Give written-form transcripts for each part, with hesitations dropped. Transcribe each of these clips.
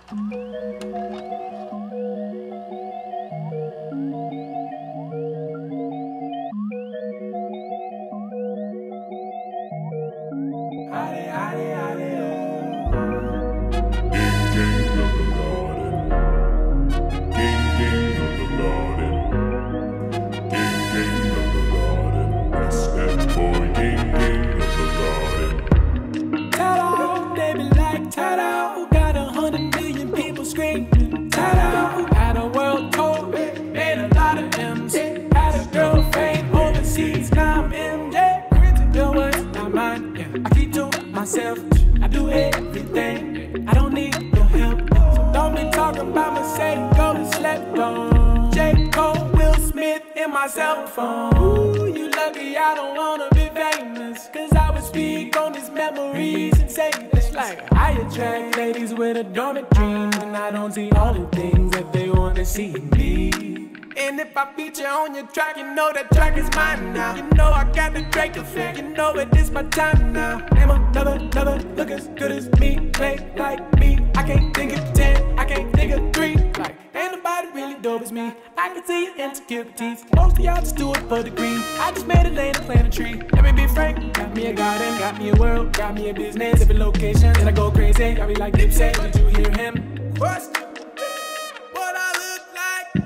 Got 100 million people screaming, ta-da. Had a world tour, made a lot of M's. Had a girl fame overseas, now I'm MJ. Your words, not mine, yeah. I keep to myself, I do everything. I don't need your help, so don't be talking about Mercedes, go to slept on. J. Cole, Will Smith in my cell phone. Ooh, you lucky I don't wanna be famous, cause I would speak on these memories and say it's like I attract ladies with a dormant dream, and I don't see all the things that they wanna see in me. And if I feature on your track, you know that track is mine now. You know I got the Drake effect, you know it is my time now. Name another look as good as me, play like me. I can't think of 10, I can't think of 3. Like, ain't nobody really dope as me. I can see your insecurities, most of y'all just do it for the green. I just made a lane and plant a tree. Let me be frank, got me a garden, got me a world, got me a business. Different location, and I go crazy. Got me like Dipset, did you hear him? First, what I look like,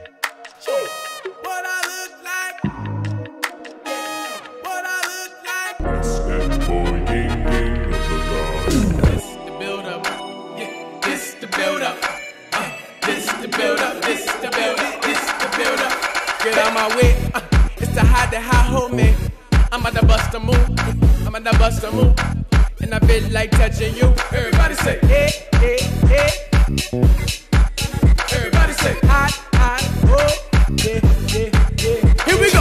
what I look like, what I look like. It's that boy Ying of the garden. This the build up, yeah, this the build up. This the build up, this the build up, this the build up. Get out my way, it's the high hold me. I'm about to bust a move, I'm about to bust a move. And I feel like touching you. Everybody say, hey, hey, hey. Everybody say, hot, oh, yeah, yeah, yeah. Here we go.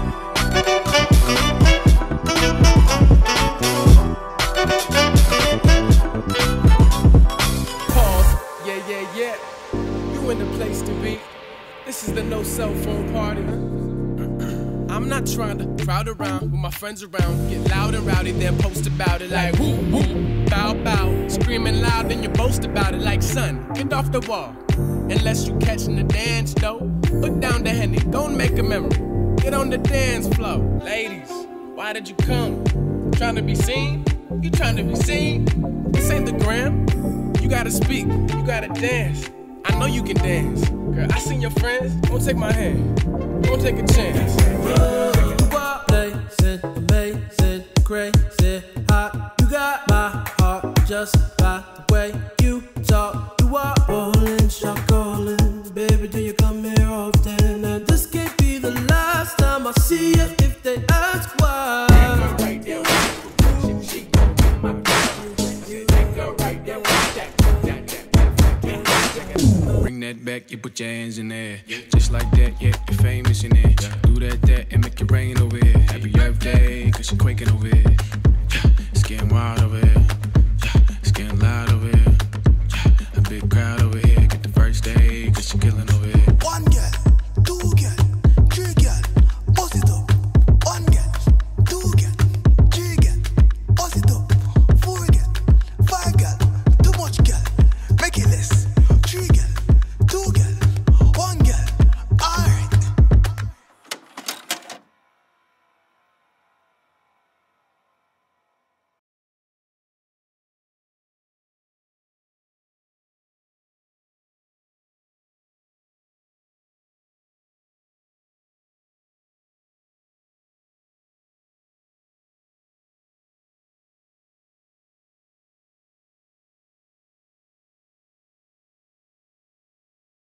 Pause, yeah, yeah, yeah. You in the place to be. This is the no cell phone party. I'm not trying to crowd around with my friends around. Get loud and rowdy, then post about it like woo, woo, bow, bow. Screaming loud, then you boast about it like son, get off the wall. Unless you catching the dance though, put down the Henny, go and make a memory. Get on the dance floor. Ladies, why did you come? Trying to be seen? You trying to be seen? This ain't the gram. You gotta speak, you gotta dance. I know you can dance. Girl, I seen your friends, don't take my hand. Don't take a chance. Blazing, amazing, crazy, hot. You got my heart just by the way you talk. You are rolling, shot calling. Baby, do you come here often? And this can't be the last time I see you if they ask why. Bring that back, you put your hands in there. Just like that, yeah, you're famous in there. Do that, and make it rain over here. Happy birthday, cause you're quaking over here.